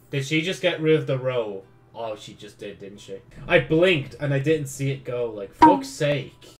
Did she just get rid of the row? Oh, she just did, didn't she? I blinked and I didn't see it go. Like, fuck's sake.